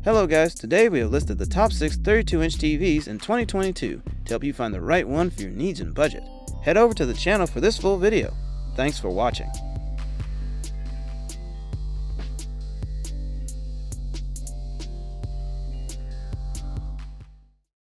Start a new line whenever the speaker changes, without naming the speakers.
Hello guys, today we have listed the top 6 32-inch TVs in 2022 to help you find the right one for your needs and budget. Head over to the channel for this full video. Thanks for watching.